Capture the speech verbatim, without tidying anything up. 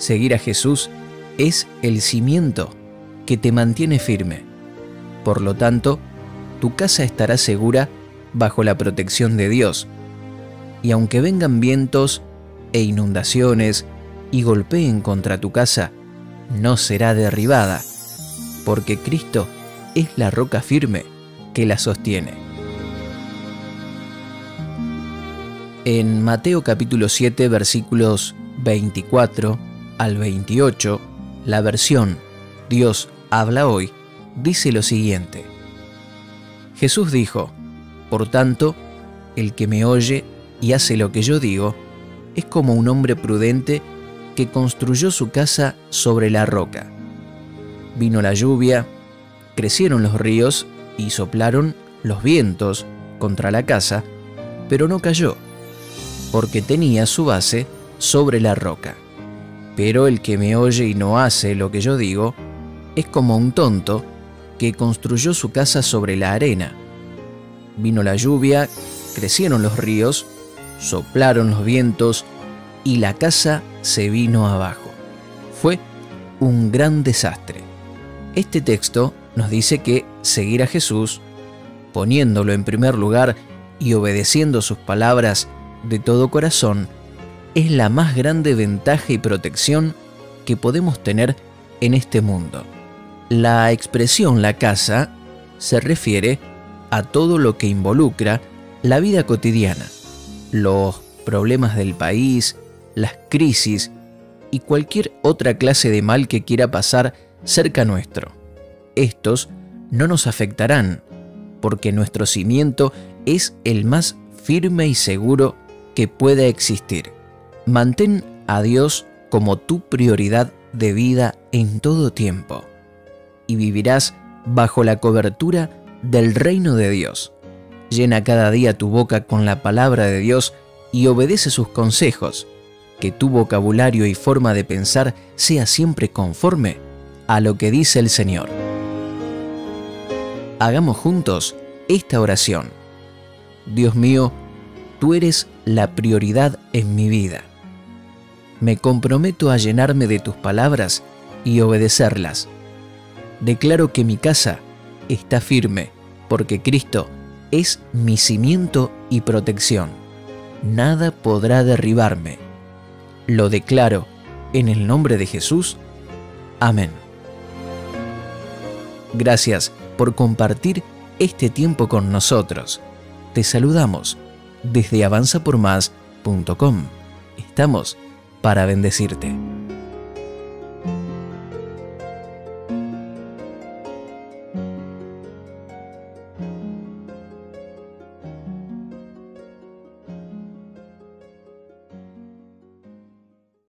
Seguir a Jesús es el cimiento que te mantiene firme. Por lo tanto, tu casa estará segura bajo la protección de Dios. Y aunque vengan vientos e inundaciones y golpeen contra tu casa, no será derribada, porque Cristo es la roca firme que la sostiene. En Mateo capítulo siete, versículos veinticuatro al veintiocho, la versión Dios habla hoy, dice lo siguiente: Jesús dijo: por tanto, el que me oye y hace lo que yo digo, es como un hombre prudente que construyó su casa sobre la roca. Vino la lluvia, crecieron los ríos y soplaron los vientos contra la casa, pero no cayó, porque tenía su base sobre la roca. Pero el que me oye y no hace lo que yo digo, es como un tonto que construyó su casa sobre la arena. Vino la lluvia, crecieron los ríos, soplaron los vientos y la casa se vino abajo. Fue un gran desastre. Este texto nos dice que seguir a Jesús, poniéndolo en primer lugar y obedeciendo sus palabras de todo corazón, es la más grande ventaja y protección que podemos tener en este mundo. La expresión la casa se refiere a todo lo que involucra la vida cotidiana, los problemas del país, las crisis y cualquier otra clase de mal que quiera pasar cerca nuestro. Estos no nos afectarán, porque nuestro cimiento es el más firme y seguro que pueda existir. Mantén a Dios como tu prioridad de vida en todo tiempo, y vivirás bajo la cobertura del reino de Dios. Llena cada día tu boca con la palabra de Dios y obedece sus consejos. Que tu vocabulario y forma de pensar sea siempre conforme a lo que dice el Señor. Hagamos juntos esta oración. Dios mío, tú eres la prioridad en mi vida. Me comprometo a llenarme de tus palabras y obedecerlas. Declaro que mi casa está firme porque Cristo es mi cimiento y protección. Nada podrá derribarme. Lo declaro en el nombre de Jesús. Amén. Gracias por compartir este tiempo con nosotros. Te saludamos desde avanza por más punto com. Estamos para bendecirte.